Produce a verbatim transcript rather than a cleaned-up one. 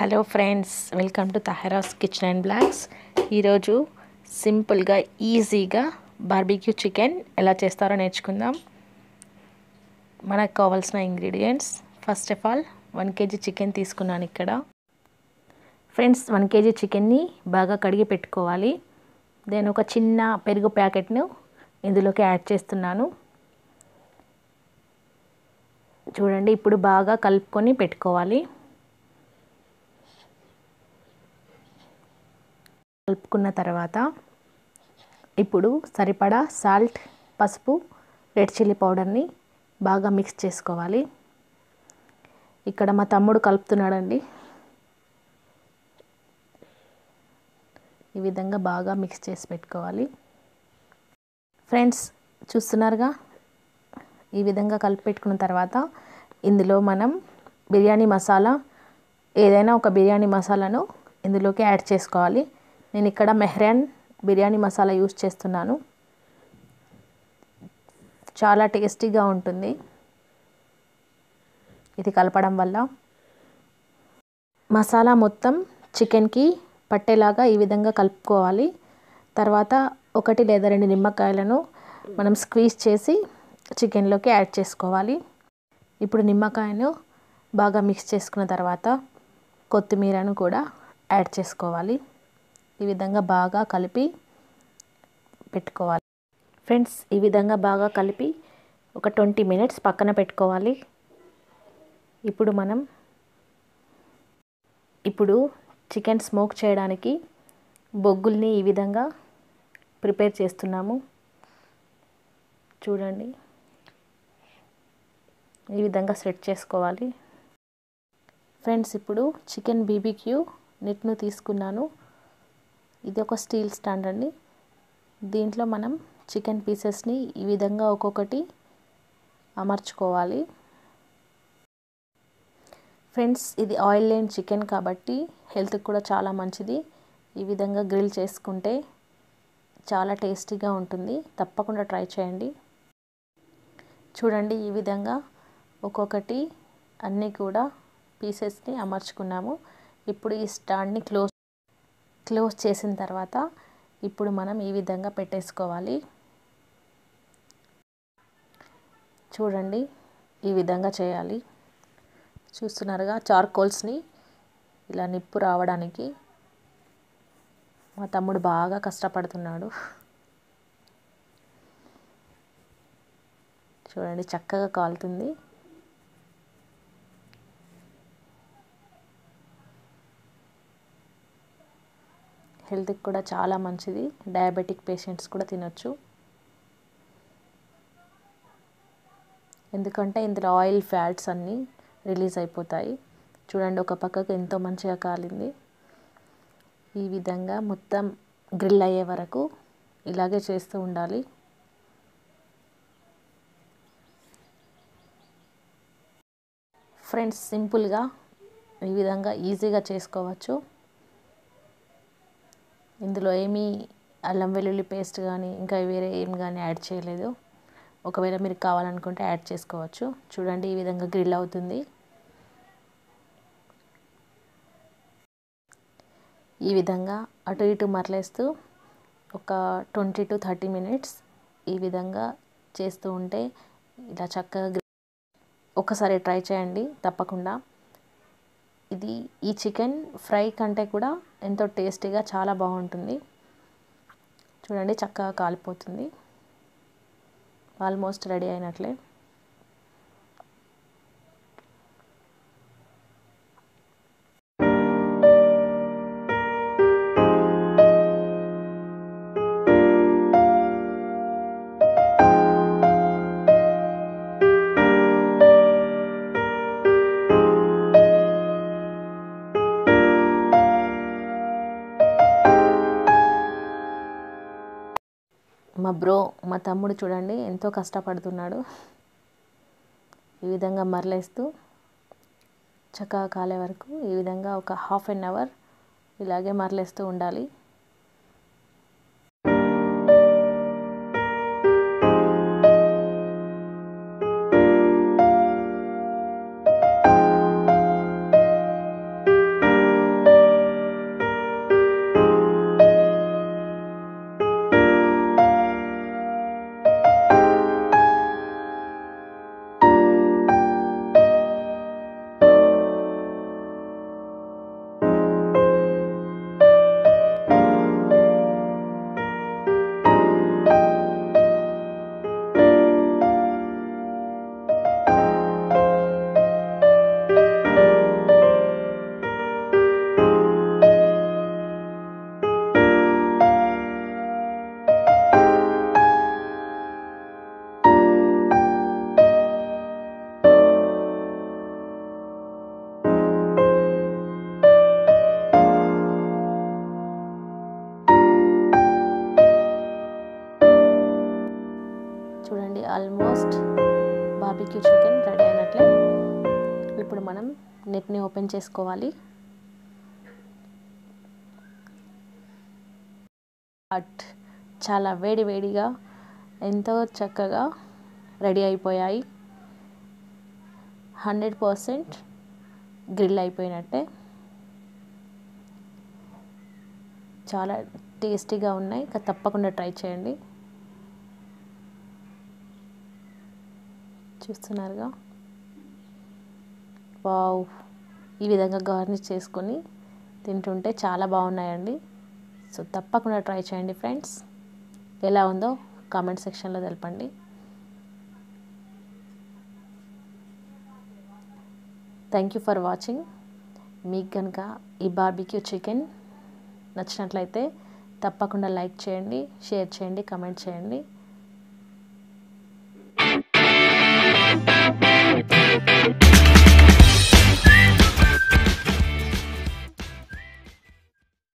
Hello friends, welcome to Tahara's kitchen and blogs. ఈరోజు సింపుల్గా ఈజీగా బార్బిక్యూ చికెన్ ఎలా చేస్తారో నేర్చుకుందాం. మనకు కావాల్సిన ingredients, first of all one KG chicken తీసుకున్నాను ఇక్కడ. ఫ్రెండ్స్, వన్ కేజీ చికెన్ని బాగా కడిగి పెట్టుకోవాలి. నేను ఒక చిన్న పెరుగు ప్యాకెట్ను ఇందులోకి యాడ్ చేస్తున్నాను. చూడండి, ఇప్పుడు బాగా కలుపుకొని పెట్టుకోవాలి. కలుపుకున్న తర్వాత ఇప్పుడు సరిపడా సాల్ట్, పసుపు, రెడ్ చిల్లీ పౌడర్ని బాగా మిక్స్ చేసుకోవాలి. ఇక్కడ మా తమ్ముడు కలుపుతున్నాడండి. ఈ విధంగా బాగా మిక్స్ చేసి పెట్టుకోవాలి. ఫ్రెండ్స్, చూస్తున్నారుగా, ఈ విధంగా కలిపి పెట్టుకున్న తర్వాత ఇందులో మనం బిర్యానీ మసాలా, ఏదైనా ఒక బిర్యానీ మసాలాను ఇందులోకి యాడ్ చేసుకోవాలి. నేను ఇక్కడ మెహ్రాన్ బిర్యానీ మసాలా యూస్ చేస్తున్నాను. చాలా టేస్టీగా ఉంటుంది ఇది కలపడం వల్ల. మసాలా మొత్తం చికెన్కి పట్టేలాగా ఈ విధంగా కలుపుకోవాలి. తర్వాత ఒకటి లేదా రెండు నిమ్మకాయలను మనం స్క్వీజ్ చేసి చికెన్లోకి యాడ్ చేసుకోవాలి. ఇప్పుడు నిమ్మకాయను బాగా మిక్స్ చేసుకున్న తర్వాత కొత్తిమీరను కూడా యాడ్ చేసుకోవాలి. ఈ విధంగా బాగా కలిపి పెట్టుకోవాలి. ఫ్రెండ్స్, ఈ విధంగా బాగా కలిపి ఒక ట్వంటీ మినిట్స్ పక్కన పెట్టుకోవాలి. ఇప్పుడు మనం ఇప్పుడు చికెన్ స్మోక్ చేయడానికి బొగ్గుల్ని ఈ విధంగా ప్రిపేర్ చేస్తున్నాము. చూడండి, ఈ విధంగా సెట్ చేసుకోవాలి. ఫ్రెండ్స్, ఇప్పుడు చికెన్ బీబీక్యూ నెట్ను తీసుకున్నాను. ఇది ఒక స్టీల్ స్టాండ్ అండి. దీంట్లో మనం చికెన్ పీసెస్ని ఈ విధంగా ఒక్కొక్కటి అమర్చుకోవాలి. ఫ్రెండ్స్, ఇది ఆయిల్ లేని చికెన్ కాబట్టి హెల్త్కి కూడా చాలా మంచిది. ఈ విధంగా గ్రిల్ చేసుకుంటే చాలా టేస్టీగా ఉంటుంది. తప్పకుండా ట్రై చేయండి. చూడండి, ఈ విధంగా ఒక్కొక్కటి అన్నీ కూడా పీసెస్ని అమర్చుకున్నాము. ఇప్పుడు ఈ స్టాండ్ని క్లోజ్ క్లోజ్ చేసిన తర్వాత ఇప్పుడు మనం ఈ విధంగా పెట్టేసుకోవాలి. చూడండి, ఈ విధంగా చేయాలి. చూస్తున్నారుగా, చార్కోల్స్ని ఇలా నిప్పు రావడానికి మా తమ్ముడు బాగా కష్టపడుతున్నాడు. చూడండి, చక్కగా కాలుతుంది. హెల్త్కి కూడా చాలా మంచిది. డయాబెటిక్ పేషెంట్స్ కూడా తినొచ్చు. ఎందుకంటే ఇందులో ఆయిల్, ఫ్యాట్స్ అన్నీ రిలీజ్ అయిపోతాయి. చూడండి, ఒక పక్కకు ఎంతో మంచిగా కాలింది. ఈ విధంగా మొత్తం గ్రిల్ అయ్యే వరకు ఇలాగే చేస్తూ ఉండాలి. ఫ్రెండ్స్, సింపుల్గా ఈ విధంగా ఈజీగా చేసుకోవచ్చు. ఇందులో ఏమీ అల్లం వెల్లుల్లి పేస్ట్ కానీ ఇంకా వేరే ఏం కానీ యాడ్ చేయలేదు. ఒకవేళ మీరు కావాలనుకుంటే యాడ్ చేసుకోవచ్చు. చూడండి, ఈ విధంగా గ్రిల్ అవుతుంది. ఈ విధంగా అటు ఇటు మరలేస్తూ ఒక ట్వంటీ టు థర్టీ మినిట్స్ ఈ విధంగా చేస్తూ ఉంటే ఇలా చక్కగా ఒకసారి ట్రై చేయండి తప్పకుండా. ఇది ఈ చికెన్ ఫ్రై కంటే కూడా ఎంతో టేస్టీగా చాలా బాగుంటుంది. చూడండి, చక్కగా కాలిపోతుంది. ఆల్మోస్ట్ రెడీ అయినట్లే. మా బ్రో మా తమ్ముడు చూడండి ఎంతో కష్టపడుతున్నాడు. ఈ విధంగా మరలేస్తూ చక్కగా కాలే వరకు ఈ విధంగా ఒక హాఫ్ అన్ అవర్ ఇలాగే మరలేస్తూ ఉండాలి. ఆల్మోస్ట్ బార్బిక్యూ చికెన్ రెడీ అయినట్లే. ఇప్పుడు మనం నెట్ని ఓపెన్ చేసుకోవాలి. బట్ చాలా వేడి వేడిగా ఎంతో చక్కగా రెడీ అయిపోయాయి. హండ్రెడ్ పర్సెంట్ గ్రిల్ అయిపోయినట్టే. చాలా టేస్టీగా ఉన్నాయి. తప్పకుండా ట్రై చేయండి. చూస్తున్నారుగా, వావ్, ఈ విధంగా గార్నిష్ చేసుకొని తింటుంటే చాలా బాగున్నాయండి. సో తప్పకుండా ట్రై చేయండి ఫ్రెండ్స్. ఎలా ఉందో కామెంట్ సెక్షన్లో తెలపండి. Thank you for watching. మీకు కనుక ఈ బార్బిక్యూ చికెన్ నచ్చినట్లయితే తప్పకుండా లైక్ చేయండి, షేర్ చేయండి, కామెంట్ చేయండి.